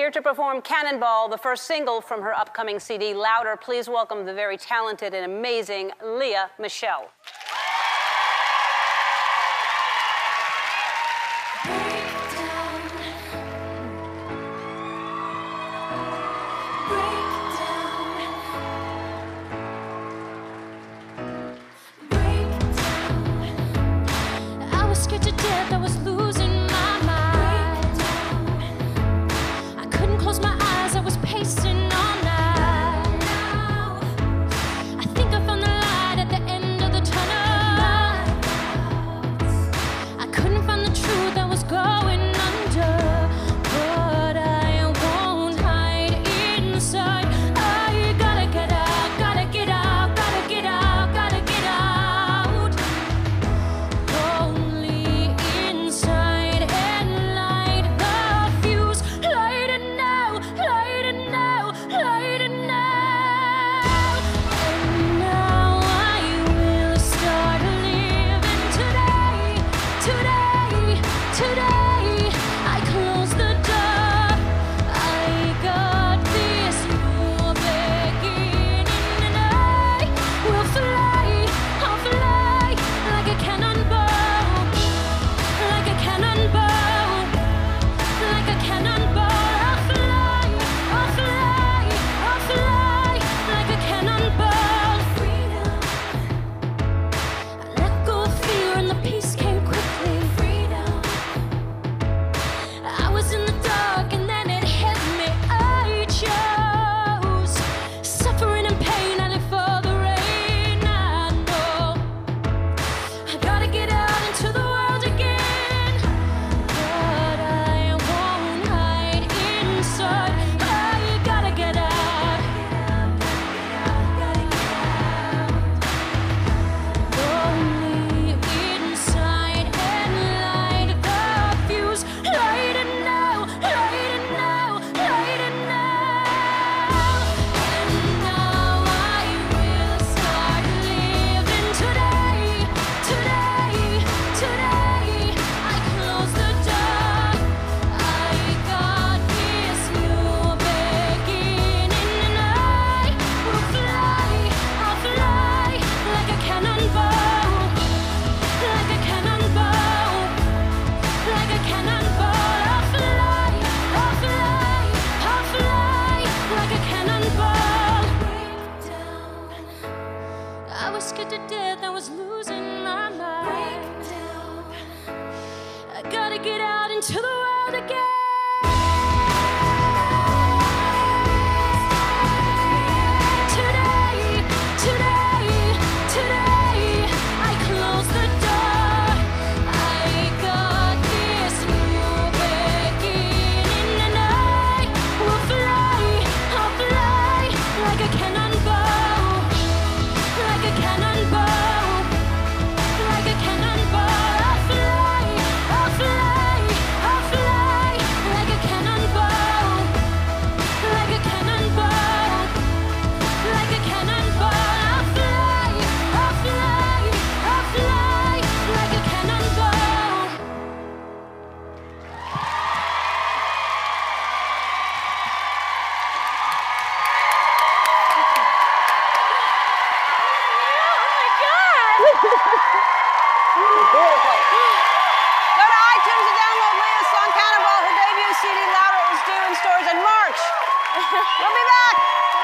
Here to perform Cannonball, the first single from her upcoming CD, Louder, please welcome the very talented and amazing Michele. I was losing my mind. I couldn't close my eyes, I was pacing all night. I think I found the light at the end of the tunnel. I couldn't find the truth, I was going under. But I won't hide inside. I gotta get out, gotta get out, gotta get out, gotta get out. I was scared to death, I was losing my mind. I gotta get out into the world again. Beautiful. Go to iTunes and download Leah's song Cannonball. Her debut CD, Louder, is due in stores in March. We'll be back.